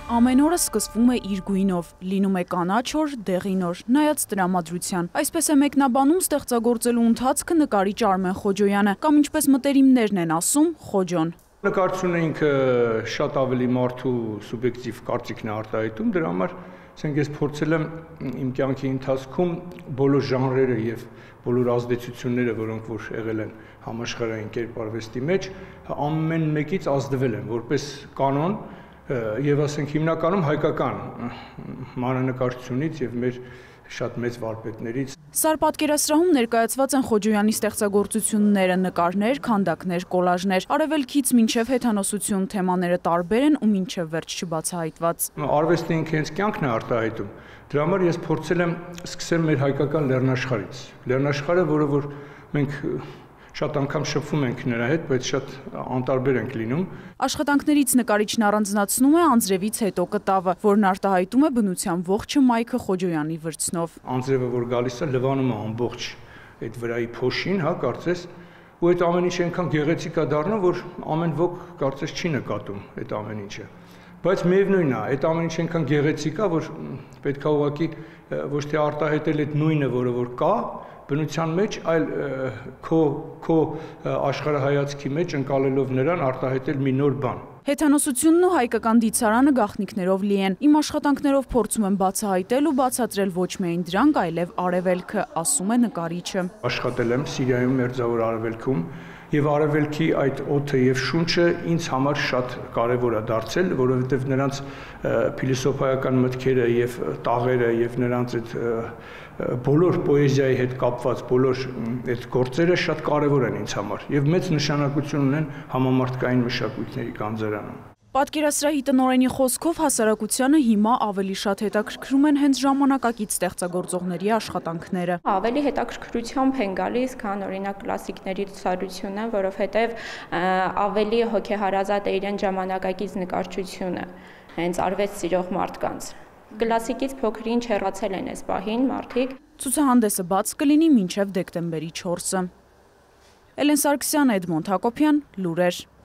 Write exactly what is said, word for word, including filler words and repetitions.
Ամեն օրը սկսվում է իր գույնով, լինում է կանաչ օր, դեղին օր, նայած տրամադրության։ Այսպես է մեկնաբանում ստեղծագործելու ընթացքը նկարիչ Արմեն Խոջոյանը, կամ ինչպես մտերիմներն են ասում, Խոջոն։ Նկարչությունը ինքը շատ ավելի մարդու սուբյեկտիվ կարծիքն է արտահայտում, դրա համար ասենք ես փորձել եմ իմ կյանքի ընթացքում բոլոր ժանրերը եւ բոլոր ազդեցությունները, որոնք որ եղել են համաշխարհային կերպարվեստի մեջ, ամեն մեկից ազդվել են որպես կանոն եւ ասենք հիմնականում հայկական մանրանկարչությունից եւ մեր շատ մեծ վարպետներից։ Սար պատկերասրահում ներկայացված են Խոջոյանի ստեղծագործությունները, նկարներ, քանդակներ, կոլաժներ, արևելքից մինչև հեթանոսություն թեմաները տարբեր են ու մինչև վերջ չբացահայտված։ Արվեստը ինքը հենց կյանքն է արտահայտում։ Դրա համար ես փորձել եմ սկսել մեր հայկական լեռնաշխարհից։ Լեռնաշխարհը, որը որ մենք շատ անգամ շփվում ենք նրա հետ, բայց շատ անտարբեր ենք լինում։ Աշխատանքներից նկարիչն առանձնացնում է անձրևից հետո կտավը, որն արտահայտում է բնության ողջ մայքը Խոջոյանի վրձնով։ Անձրևը, որ գալիս է, լվանում է ամբողջ այդ վրայի փոշին, հա, կարծես, ու այդ ամեն ինչը այնքան գեղեցիկ է դառնում, որ ամեն ոք կարծես չի նկատում այդ ամեն ինչը։ Բայց միևնույնն է, այդ ամեն ինչը այնքան գեղեցիկ է, որ պետք է ուղղակի ոչ թե արտահայտել այդ նույնը, որը որ կա բնության մեջ, այլ քո քո աշխարհայացքի մեջ ընկալելով նրան արտահայտել մի նոր բան։ Հեթանոսությունն ու հայկական դիցարանը գաղտնիքներով լի են։ Իմ աշխատանքներով փորձում եմ բացահայտել ու բացատրել ոչ միայն դրանք, այլև արևելքը, ասում է նկարիչը։ Աշխատել եմ Սիրիայում, Մերձավոր Արևելքում, եւ արևելքի այդ օդը եւ շունչը ինձ համար շատ կարեւոր է դարձել, որովհետեւ նրանց փիլիսոփայական մտքերը եւ տաղերը եւ նրանց այդ բոլոր պոեզիայի հետ կապված բոլոր այդ գործերը շատ կարևոր են ինձ համար եւ մեծ նշանակություն ունեն համամարտկային մշակույթների գանձարանում։ Պատկերասրահի տնօրենի խոսքով հասարակությանը հիմա ավելի շատ հետաքրքրում են հենց ժամանակակից ստեղծագործողների աշխատանքները։ Ավելի հետաքրքրությամբ են գալիս, քան օրինակ կլասիկների ցուցադրությունը, որովհետև ավելի հոգեհարազատ է իրեն ժամանակակից նկարչությունը, հենց արվեստ սիրող մարդկանց։ Կլասիկից փոքր ինչ հեռացել են այս պահին մարդիկ։ Ցուցահանդեսը բաց կլինի մինչև դեկտեմբերի չորսը։ Էլեն Սարգսյան, Էդմոնդ Հակոբյան, լուրեր։